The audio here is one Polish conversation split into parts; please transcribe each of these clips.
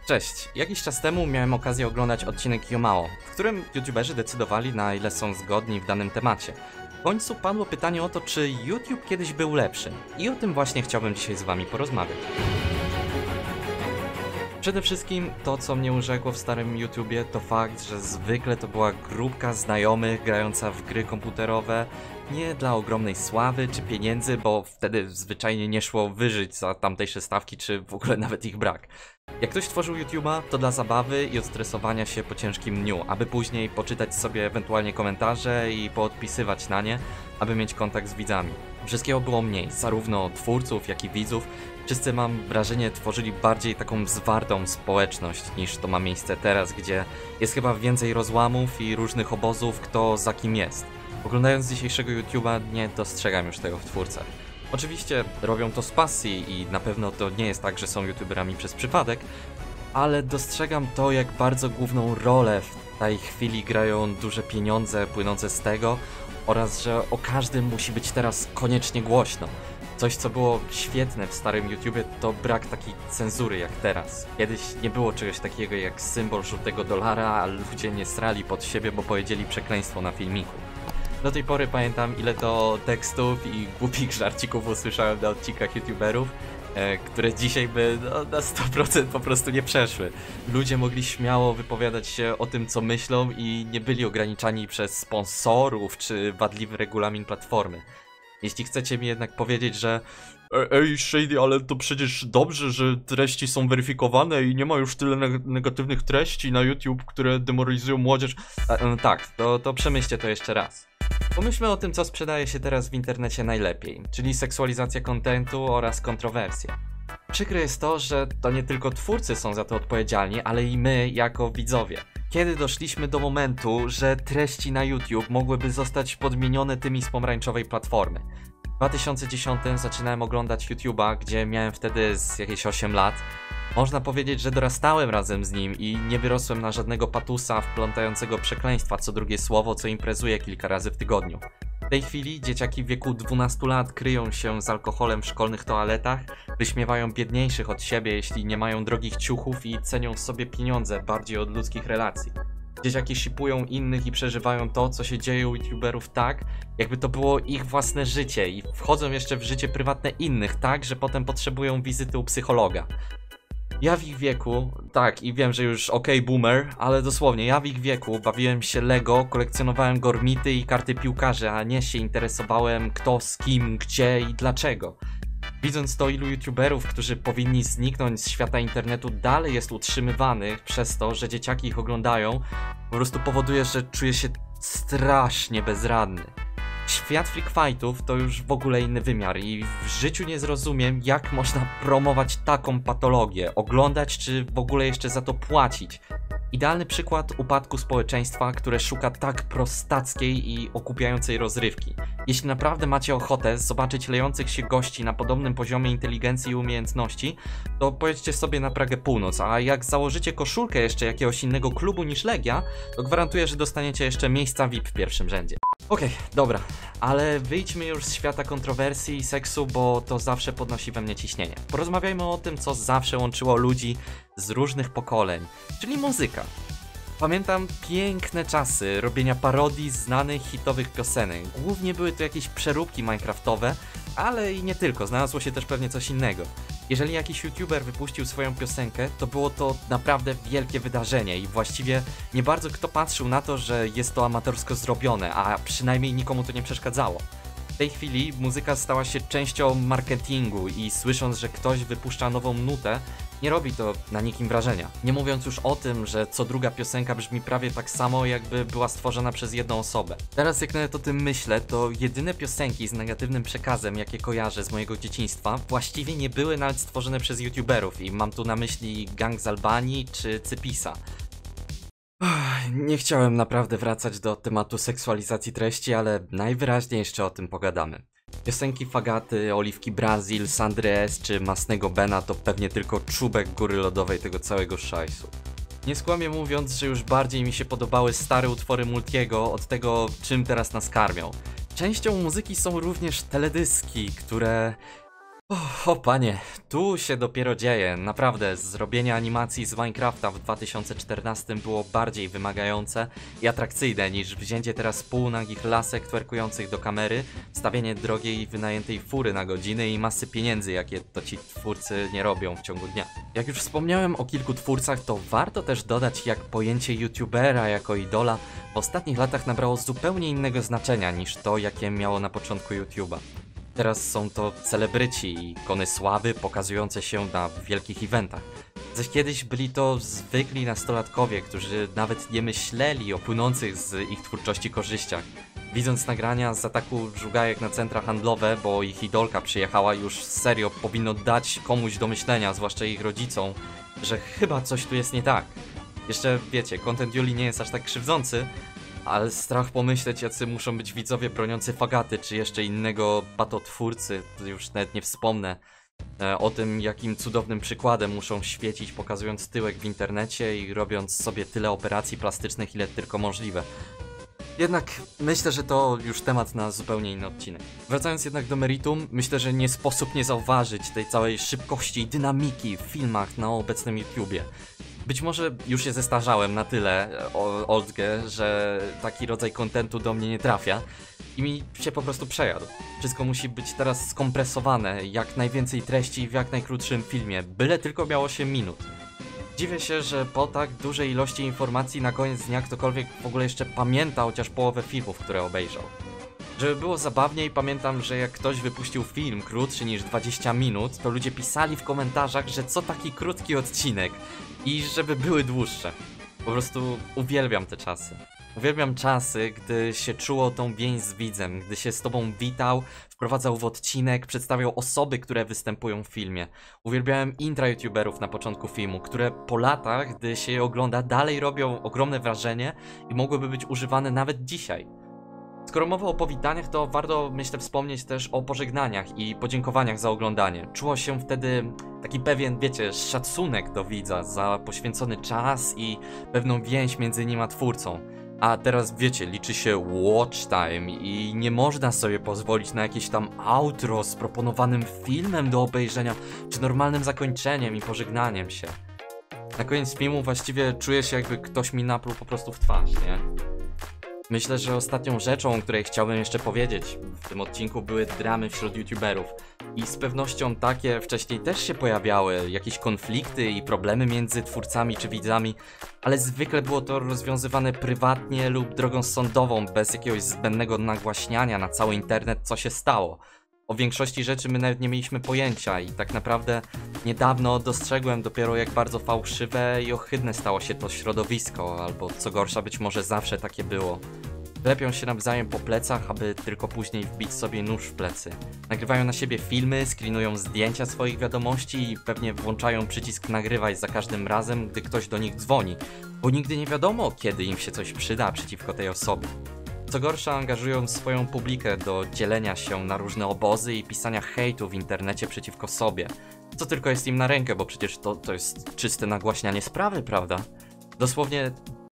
Cześć, jakiś czas temu miałem okazję oglądać odcinek Yomao, w którym youtuberzy decydowali, na ile są zgodni w danym temacie. W końcu padło pytanie o to, czy YouTube kiedyś był lepszy, i o tym właśnie chciałbym dzisiaj z wami porozmawiać. Przede wszystkim to, co mnie urzekło w starym YouTubie, to fakt, że zwykle to była grupka znajomych grająca w gry komputerowe, nie dla ogromnej sławy czy pieniędzy, bo wtedy zwyczajnie nie szło wyżyć za tamtejsze stawki, czy w ogóle nawet ich brak. Jak ktoś tworzył YouTube'a, to dla zabawy i odstresowania się po ciężkim dniu, aby później poczytać sobie ewentualnie komentarze i poodpisywać na nie, aby mieć kontakt z widzami. Wszystkiego było mniej, zarówno twórców, jak i widzów. Wszyscy, mam wrażenie, tworzyli bardziej taką zwartą społeczność niż to ma miejsce teraz, gdzie jest chyba więcej rozłamów i różnych obozów, kto za kim jest. Oglądając dzisiejszego YouTube'a nie dostrzegam już tego w twórcach. Oczywiście robią to z pasji i na pewno to nie jest tak, że są youtuberami przez przypadek, ale dostrzegam to, jak bardzo główną rolę w tej chwili grają duże pieniądze płynące z tego oraz, że o każdym musi być teraz koniecznie głośno. Coś, co było świetne w starym YouTubie, to brak takiej cenzury jak teraz. Kiedyś nie było czegoś takiego jak symbol żółtego dolara, a ludzie nie srali pod siebie, bo powiedzieli przekleństwo na filmiku. Do tej pory pamiętam, ile to tekstów i głupich żarcików usłyszałem na odcinkach youtuberów, które dzisiaj by na 100% po prostu nie przeszły. Ludzie mogli śmiało wypowiadać się o tym, co myślą, i nie byli ograniczani przez sponsorów czy wadliwy regulamin platformy. Jeśli chcecie mi jednak powiedzieć, że ej Shady, ale to przecież dobrze, że treści są weryfikowane i nie ma już tyle negatywnych treści na YouTube, które demoralizują młodzież. Tak, to przemyślcie to jeszcze raz. Pomyślmy o tym, co sprzedaje się teraz w internecie najlepiej, czyli seksualizacja kontentu oraz kontrowersje. Przykre jest to, że to nie tylko twórcy są za to odpowiedzialni, ale i my jako widzowie. Kiedy doszliśmy do momentu, że treści na YouTube mogłyby zostać podmienione tymi z pomarańczowej platformy? W 2010 zaczynałem oglądać YouTube'a, gdzie miałem wtedy z jakieś 8 lat. Można powiedzieć, że dorastałem razem z nim i nie wyrosłem na żadnego patusa wplątającego przekleństwa co drugie słowo, co imprezuje kilka razy w tygodniu. W tej chwili dzieciaki w wieku 12 lat kryją się z alkoholem w szkolnych toaletach, wyśmiewają biedniejszych od siebie, jeśli nie mają drogich ciuchów, i cenią sobie pieniądze bardziej od ludzkich relacji. Dzieciaki shipują innych i przeżywają to, co się dzieje u youtuberów, tak, jakby to było ich własne życie, i wchodzą jeszcze w życie prywatne innych, tak, że potem potrzebują wizyty u psychologa. Ja w ich wieku, tak, i wiem, że już okej, boomer, ale dosłownie ja w ich wieku bawiłem się Lego, kolekcjonowałem gormity i karty piłkarzy, a nie się interesowałem kto, z kim, gdzie i dlaczego. Widząc to, ilu youtuberów, którzy powinni zniknąć z świata internetu, dalej jest utrzymywanych przez to, że dzieciaki ich oglądają, po prostu powoduje, że czuję się strasznie bezradny. Świat freak fightów to już w ogóle inny wymiar i w życiu nie zrozumiem, jak można promować taką patologię, oglądać czy w ogóle jeszcze za to płacić. Idealny przykład upadku społeczeństwa, które szuka tak prostackiej i okupiającej rozrywki. Jeśli naprawdę macie ochotę zobaczyć lejących się gości na podobnym poziomie inteligencji i umiejętności, to pojedźcie sobie na Pragę Północ, a jak założycie koszulkę jeszcze jakiegoś innego klubu niż Legia, to gwarantuję, że dostaniecie jeszcze miejsca VIP w pierwszym rzędzie. Okej, dobra, ale wyjdźmy już z świata kontrowersji i seksu, bo to zawsze podnosi we mnie ciśnienie. Porozmawiajmy o tym, co zawsze łączyło ludzi z różnych pokoleń, czyli muzyka. Pamiętam piękne czasy robienia parodii znanych hitowych piosenek. Głównie były to jakieś przeróbki minecraftowe, ale i nie tylko, znalazło się też pewnie coś innego. Jeżeli jakiś youtuber wypuścił swoją piosenkę, to było to naprawdę wielkie wydarzenie i właściwie nie bardzo kto patrzył na to, że jest to amatorsko zrobione, a przynajmniej nikomu to nie przeszkadzało. W tej chwili muzyka stała się częścią marketingu i słysząc, że ktoś wypuszcza nową nutę, nie robi to na nikim wrażenia. Nie mówiąc już o tym, że co druga piosenka brzmi prawie tak samo, jakby była stworzona przez jedną osobę. Teraz jak nawet o tym myślę, to jedyne piosenki z negatywnym przekazem, jakie kojarzę z mojego dzieciństwa, właściwie nie były nawet stworzone przez youtuberów, i mam tu na myśli Gang z Albanii czy Cypisa. Nie chciałem naprawdę wracać do tematu seksualizacji treści, ale najwyraźniej jeszcze o tym pogadamy. Piosenki Fagaty, Oliwki Brazil, Sandry S czy Masnego Bena to pewnie tylko czubek góry lodowej tego całego szajsu. Nie skłamię mówiąc, że już bardziej mi się podobały stare utwory Multiego od tego, czym teraz nas karmią. Częścią muzyki są również teledyski, które O panie, tu się dopiero dzieje. Naprawdę, zrobienie animacji z Minecrafta w 2014 było bardziej wymagające i atrakcyjne niż wzięcie teraz półnagich lasek twerkujących do kamery, stawienie drogiej wynajętej fury na godziny i masy pieniędzy, jakie to ci twórcy nie robią w ciągu dnia. Jak już wspomniałem o kilku twórcach, to warto też dodać, jak pojęcie youtubera jako idola w ostatnich latach nabrało zupełnie innego znaczenia niż to, jakie miało na początku YouTube'a. Teraz są to celebryci i ikony sławy pokazujące się na wielkich eventach. Zaś kiedyś byli to zwykli nastolatkowie, którzy nawet nie myśleli o płynących z ich twórczości korzyściach. Widząc nagrania z ataku żugajek na centra handlowe, bo ich idolka przyjechała, już serio powinno dać komuś do myślenia, zwłaszcza ich rodzicom, że chyba coś tu jest nie tak. Jeszcze wiecie, content Julii nie jest aż tak krzywdzący, ale strach pomyśleć, jacy muszą być widzowie broniący fagaty, czy jeszcze innego patotwórcy, już nawet nie wspomnę o tym, jakim cudownym przykładem muszą świecić, pokazując tyłek w internecie i robiąc sobie tyle operacji plastycznych, ile tylko możliwe. Jednak myślę, że to już temat na zupełnie inny odcinek. Wracając jednak do meritum, myślę, że nie sposób nie zauważyć tej całej szybkości i dynamiki w filmach na obecnym YouTubie. Być może już się zestarzałem na tyle, Oldge, że taki rodzaj kontentu do mnie nie trafia i mi się po prostu przejadł. Wszystko musi być teraz skompresowane, jak najwięcej treści w jak najkrótszym filmie, byle tylko miało się minut. Dziwię się, że po tak dużej ilości informacji na koniec dnia ktokolwiek w ogóle jeszcze pamięta chociaż połowę filmów, które obejrzał. Żeby było zabawniej, pamiętam, że jak ktoś wypuścił film krótszy niż 20 minut, to ludzie pisali w komentarzach, że co taki krótki odcinek i żeby były dłuższe. Po prostu uwielbiam te czasy. Uwielbiam czasy, gdy się czuło tą więź z widzem, gdy się z tobą witał, wprowadzał w odcinek, przedstawiał osoby, które występują w filmie. Uwielbiałem intra youtuberów na początku filmu, które po latach, gdy się je ogląda, dalej robią ogromne wrażenie i mogłyby być używane nawet dzisiaj. Skoro mowa o powitaniach, to warto, myślę, wspomnieć też o pożegnaniach i podziękowaniach za oglądanie. Czuło się wtedy taki pewien, wiecie, szacunek do widza za poświęcony czas i pewną więź między nim a twórcą. A teraz, wiecie, liczy się watch time i nie można sobie pozwolić na jakieś tam outro z proponowanym filmem do obejrzenia, czy normalnym zakończeniem i pożegnaniem się. Na koniec filmu właściwie czuję się, jakby ktoś mi napluł po prostu w twarz, nie? Myślę, że ostatnią rzeczą, o której chciałbym jeszcze powiedzieć w tym odcinku, były dramy wśród youtuberów. I z pewnością takie wcześniej też się pojawiały, jakieś konflikty i problemy między twórcami czy widzami, ale zwykle było to rozwiązywane prywatnie lub drogą sądową, bez jakiegoś zbędnego nagłaśniania na cały internet, co się stało. O większości rzeczy my nawet nie mieliśmy pojęcia i tak naprawdę niedawno dostrzegłem dopiero, jak bardzo fałszywe i ohydne stało się to środowisko, albo co gorsza, być może zawsze takie było. Klepią się nawzajem po plecach, aby tylko później wbić sobie nóż w plecy. Nagrywają na siebie filmy, screenują zdjęcia swoich wiadomości i pewnie włączają przycisk nagrywaj za każdym razem, gdy ktoś do nich dzwoni, bo nigdy nie wiadomo, kiedy im się coś przyda przeciwko tej osobie. Co gorsza, angażują swoją publikę do dzielenia się na różne obozy i pisania hejtu w internecie przeciwko sobie. Co tylko jest im na rękę, bo przecież to jest czyste nagłaśnianie sprawy, prawda? Dosłownie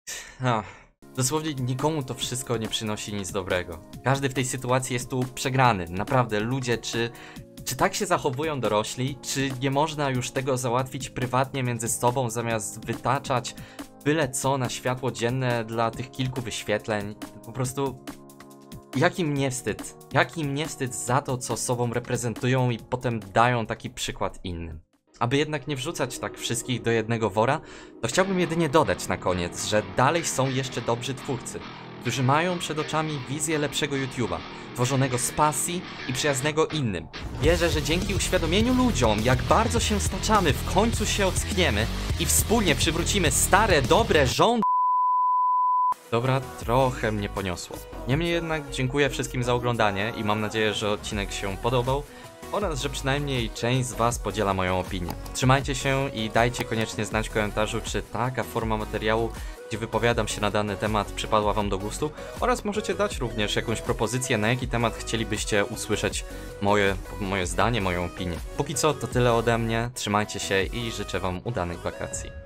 nikomu to wszystko nie przynosi nic dobrego. Każdy w tej sytuacji jest tu przegrany. Naprawdę, ludzie, czy tak się zachowują dorośli? Czy nie można już tego załatwić prywatnie między sobą, zamiast wytaczać byle co na światło dzienne dla tych kilku wyświetleń? Po prostu jaki im nie wstyd za to, co sobą reprezentują i potem dają taki przykład innym. Aby jednak nie wrzucać tak wszystkich do jednego wora, to chciałbym jedynie dodać na koniec, że dalej są jeszcze dobrzy twórcy, którzy mają przed oczami wizję lepszego YouTube'a, tworzonego z pasji i przyjaznego innym. Wierzę, że dzięki uświadomieniu ludziom, jak bardzo się staczamy, w końcu się ockniemy i wspólnie przywrócimy stare, dobre rządy. Dobra, trochę mnie poniosło. Niemniej jednak dziękuję wszystkim za oglądanie i mam nadzieję, że odcinek się podobał oraz że przynajmniej część z was podziela moją opinię. Trzymajcie się i dajcie koniecznie znać w komentarzu, czy taka forma materiału, gdzie wypowiadam się na dany temat, przypadła wam do gustu, oraz możecie dać również jakąś propozycję, na jaki temat chcielibyście usłyszeć moje zdanie, moją opinię. Póki co to tyle ode mnie, trzymajcie się i życzę wam udanych wakacji.